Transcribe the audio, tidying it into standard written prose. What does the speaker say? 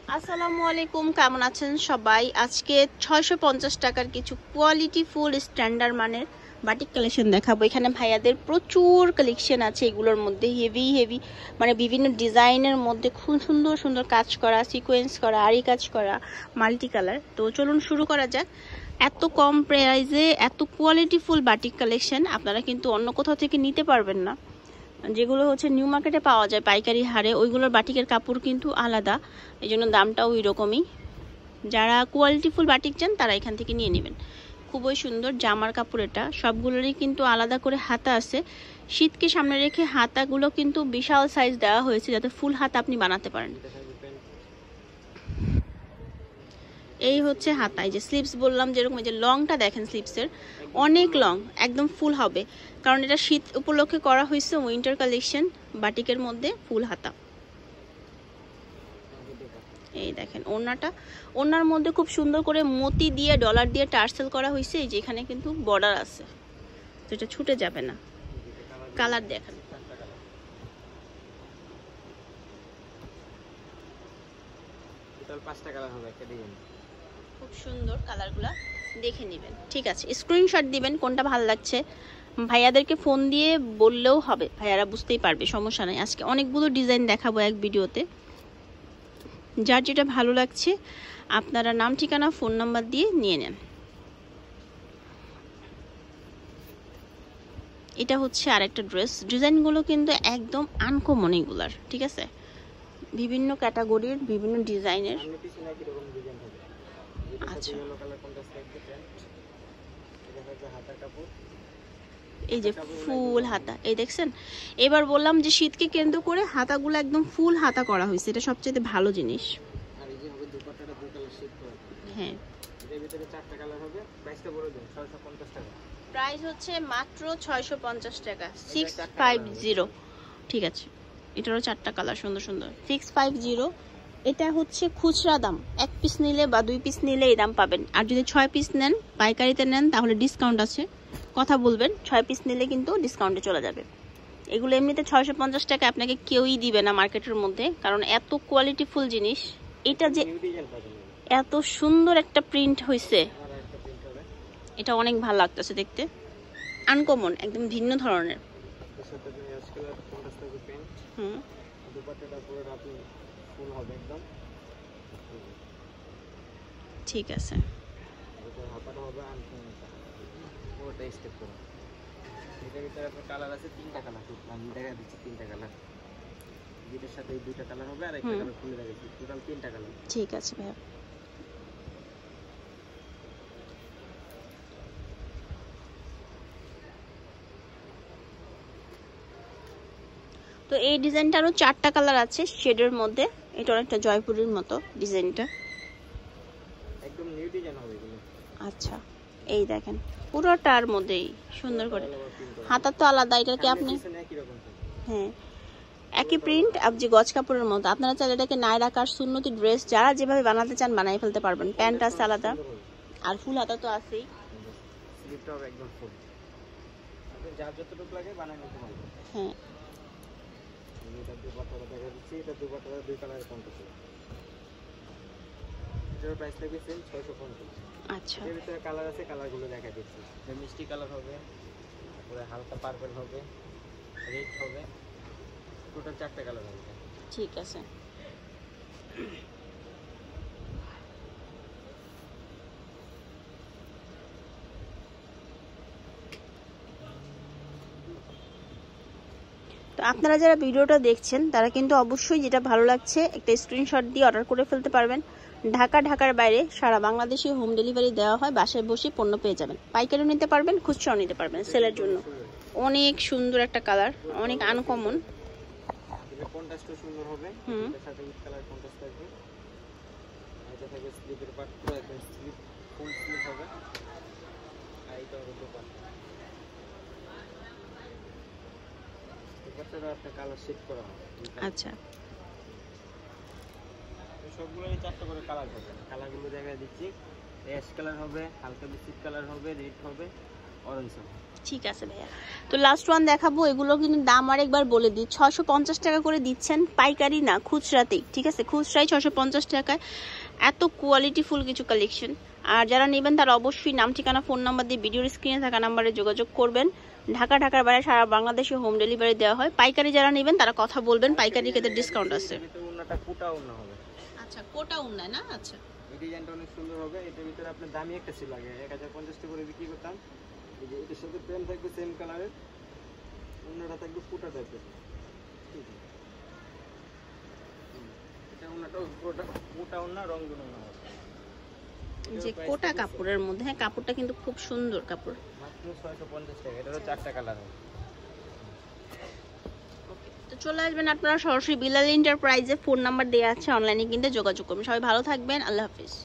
আসসালামু আলাইকুম, কেমন আছেন সবাই? আজকে 650 টাকার কিছু কোয়ালিটি ফুল স্ট্যান্ডার্ড মানের বাটিক কালেকশন দেখাবো। এখানে ভাইয়াদের প্রচুর কালেকশন আছে, এগুলোর মধ্যে হেভি মানে বিভিন্ন ডিজাইনের মধ্যে খুব সুন্দর সুন্দর কাজ করা, সিকোয়েন্স করা, আরি কাজ করা, মাল্টি কালার। তো চলুন শুরু করা যাক। এত কম প্রাইসে এত কোয়ালিটি ফুল বাটিক কালেকশন আপনারা কিন্তু অন্য কোথাও থেকে নিতে পারবেন না। যেগুলো হচ্ছে নিউ মার্কেটে পাওয়া যায় পাইকারি হারে, ওইগুলোর বাটিকের কাপড় কিন্তু আলাদা, এই জন্য দামটাও ওই রকমই। যারা কোয়ালিটিফুল বাটিক চান তারা এখান থেকে নিয়ে নেবেন। খুবই সুন্দর জামার কাপড়, এটা সবগুলোরই কিন্তু আলাদা করে হাতা আছে। শীতকে সামনে রেখে হাতাগুলো কিন্তু বিশাল সাইজ দেওয়া হয়েছে যাতে ফুল হাতা আপনি বানাতে পারেন। এই হচ্ছে হাতা, এই যে স্লিপস বললাম যেরকম, এই যে লংটা দেখেন স্লিপসের অনেক লং, একদম ফুল হবে, কারণ এটা শীত উপলক্ষে করা হয়েছে উইন্টার কালেকশন বাটিকের মধ্যে ফুল হাতা। এই দেখেন ওড়নাটা, ওড়নার মধ্যে খুব সুন্দর করে মতি দিয়ে ডলার দিয়ে টার্সেল করা হয়েছে। এই যে এখানে কিন্তু বর্ডার আছে, তো এটা ছুটে যাবে না। কালার দেখেন, খুব সুন্দর কালারগুলা, দেখে নেবেন। ঠিক আছে, স্ক্রিনশট দিবেন কোনটা ভালো লাগছে। ভাইয়াদেরকে ফোন দিয়ে বললেও হবে, ভাইয়ারা বুঝতেই পারবে, সমস্যা নাই। আজকে অনেকগুলো ডিজাইন দেখাবো এক ভিডিওতে, যার যেটা ভালো লাগছে আপনারা নাম ঠিকানা ফোন নাম্বার দিয়ে নিয়ে নেন। এটা হচ্ছে আরেকটা ড্রেস, ডিজাইনগুলো কিন্তু একদম আনকমন এগুলার, ঠিক আছে, বিভিন্ন ক্যাটাগরির বিভিন্ন ডিজাইনের। আচ্ছা, এই যে ফুল হাতা, এই দেখছেন। এবার বললাম যে শীতকে কেন্দ্র করে হাতাগুলো একদম ফুল হাতা করা হয়েছে, এটা সবচেয়ে ভালো জিনিস। হ্যাঁ, প্রাইস হচ্ছে মাত্র 650 টাকা, 650। ঠিক আছে, এটারও 4টা কালার সুন্দর সুন্দর, 650। এটা হচ্ছে খুচরা দাম, 1 পিস নিলে বা 2 পিস নিলে এই দাম পাবেন। আর যদি 6 পিস নেন, পাইকারিতে নেন, তাহলে ডিসকাউন্ট আছে, কথা বলবেন। 6 পিস নিলে কিন্তু ডিসকাউন্টে চলে যাবে। এগুলো এমনিতে 650 টাকা আপনাকে কেউই দিবে না মার্কেটের মধ্যে, কারণ এত কোয়ালিটিফুল জিনিস। এটা যে এত সুন্দর একটা প্রিন্ট হয়েছে, এটা অনেক ভালো লাগতেছে দেখতে, আনকমন, একদম ভিন্ন ধরনের। ঠিক আছে, কালার আছে 3টা কালার, আমি দেখা দিচ্ছি 3টা কালার, যেটার সাথে 2টা কালার হবে আর একটা কালার খুলে দেখাচ্ছি, টোটাল 3টা কালার। ঠিক আছে ভাইয়া। তো এই ডিজাইনটারও 4টা কালার আছে শেডের মধ্যে, এটা অনেকটা জয়পুরের মতো ডিজাইনটা, একদম নিউ ডিজাইন হবে এগুলো। আচ্ছা, এই দেখেন পুরোটার মধ্যেই সুন্দর করে হাতা তো আলাদা, এটাকে আপনি হ্যাঁ একই প্রিন্ট আপনি গজ কাপড়ের মতো। আপনারা চাইলে এটাকে নায়রা কাট সুন্নতি ড্রেস যারা যেভাবে বানাতে চান বানাই ফেলতে পারবেন। প্যান্ট আছে আলাদা, আর ফুল হাতা তো আছেই। স্লিপটা হবে একদম ফুল, আপনি যার যতটুকু লাগে বানাই নিতে পারবেন। হ্যাঁ, এটা দুপাট্টাটা দেখা দিচ্ছি, এটা দুপাট্টাটা 2 কালারের কন্ট্রাস্ট আছে, এটার প্রাইস থাকবে সেম 650। আচ্ছা, এর ভিতরে কালার আছে, কালারগুলো দেখা দিচ্ছি। এটা মিষ্টি কালার হবে, তারপরে হালকা পার্পল হবে, রেড হবে, টোটাল 4টা কালার হবে। ঠিক আছে। তো আপনারা যারা ভিডিওটা দেখছেন তারা কিন্তু অবশ্যই যেটা ভালো লাগছে একটা স্ক্রিনশট দিয়ে অর্ডার করে ফেলতে পারবেন। ঢাকার বাইরে সারা বাংলাদেশে হোম ডেলিভারি দেওয়া হয়, বাসায় বসে পণ্য পেয়ে যাবেন। পাইকারিও নিতে পারবেন, খুচরাও নিতে পারবেন সেলের জন্য। অনেক সুন্দর একটা কালার, অনেক আনকমন, এটা কন্ট্রাস্টও সুন্দর হবে, এর সাথে উইথ কালার কন্ট্রাস্ট থাকবে। এটা থাকবে স্লিপের পার্ট, পুরো একদম স্লিপ, ফুল স্লিপ হবে। আর এটা হবে দুপাট্টা, দুপাট্টাটা একটা কালার সেট করা হবে। আচ্ছা, সবগুলোরই 4টা করে কালার হবে। কালারগুলো দেখা দিচ্ছি, অ্যাশ কালার হবে, হালকা বিস্কিট কালার হবে, রেড হবে, অরেঞ্জ হবে। ঠিক আছে ভাইয়া। তো লাস্ট ওয়ান দেখাবো, এগুলো কিন্তু দাম আরেকবার বলে দিই, 650 টাকা করে দিচ্ছেন, পাইকারি না খুচরাতেই, ঠিক আছে, খুচরাই 650 টাকায়। এত কোয়ালিটিফুল কিছু কালেকশন। আর যারা নেবেন তারা অবশ্যই নাম, ঠিকানা, ফোন নাম্বার দিয়ে ভিডিওর স্ক্রিনে থাকা নাম্বারে যোগাযোগ করবেন। ঢাকার বাইরে সারা বাংলাদেশে হোম ডেলিভারি দেওয়া হয়। পাইকারি যারা নেবেন তারা কথা বলবেন, পাইকারি ক্ষেত্রে ডিসকাউন্ট আছে। ওন্নাটা কোটা ওন্না হবে। আচ্ছা, কোটা উন্নয় না? আচ্ছা, এই ডিজাইনটা অনেক সুন্দর হবে। এটার ভিতরে আপনার দামি একটা ছিল আগে 1050 টাকা করে বিক্রি করতাম। এই যে এটার সাথে প্যান্ট থাকবে সেম কালারের, ওন্নাটা থাকবে কোটা টাইপের। ঠিক আছে, এটা ওন্নাটা পুরোটা কোটা ওন্না, রংধনু ওন্না হবে। যে কোটা কাপড়ের মধ্যে, হ্যাঁ কাপড়টা কিন্তু খুব সুন্দর কাপড়। মাত্র 650 টাকা। এটারও 4টা কালার হবে। তো চলে আসবেন আপনারা সরাসরি বিলাল এন্টারপ্রাইজে, ফোন নাম্বার দেওয়া আছে, অনলাইনে কিনতে যোগাযোগ করবেন। সবাই ভালো থাকবেন, আল্লাহ হাফিজ।